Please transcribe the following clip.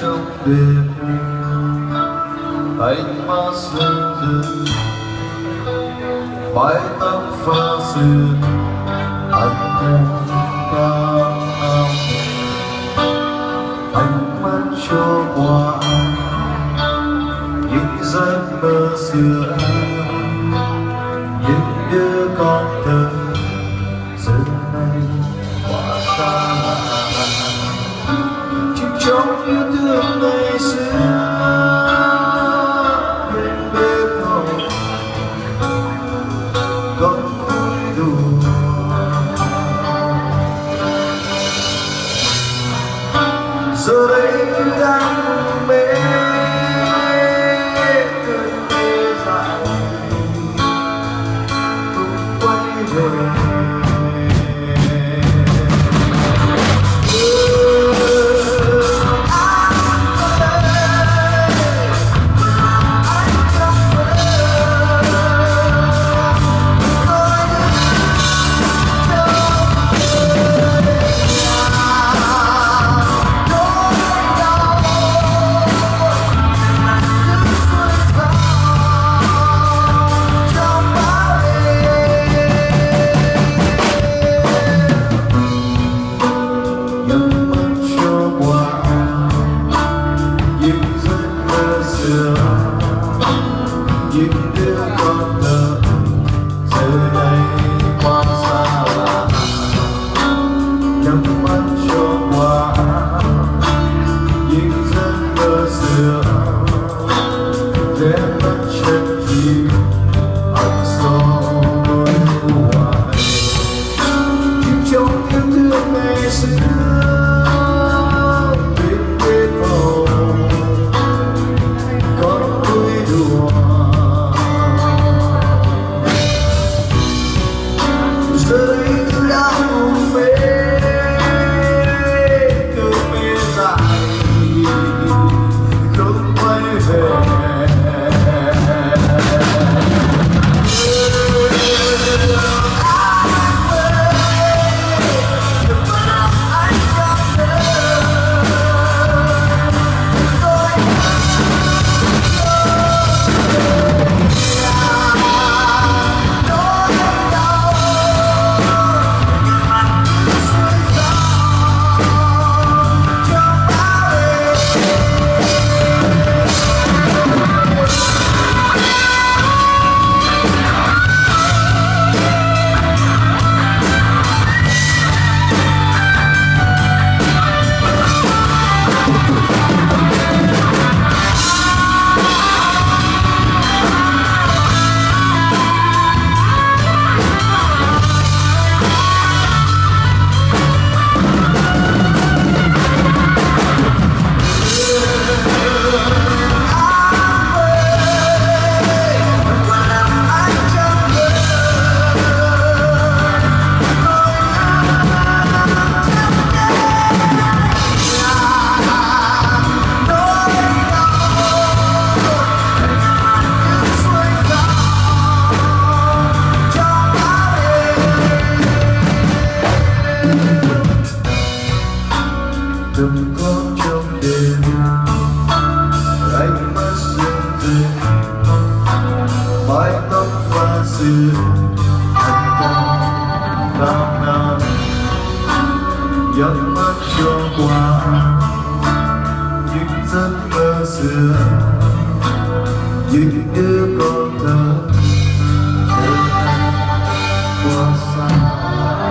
trong đêm ánh mắt rưng rưng, mái tóc pha sương anh thanh cao ao, ánh mắt cho qua những giấc mơ xưa, những đứa con thơ giờ này quá xa lạ, chỉ trong yêu thương ngày xưa bên bếp hồ còn vui đùa. Giờ đây đang mê cơn mê dại cũng quay về. Những đứa con thơ giờ đây quá xa lạ, nhắm mắt cho qua những giấc mơ xưa, để mất chân chim ẩn sâu đôi ngoài. Chỉ trong yêu thương ngày xưa bên bếp hồ còn vui đùa. Giờ đây tôi đang buồn mê cơn mê dại không quay về. Đừng có trong đêm ánh mắt rưng rưng, mái tóc pha sương anh cao nam nam, nhắm mắt cho qua những giấc mơ xưa, những đứa con thơ giờ này quá xa.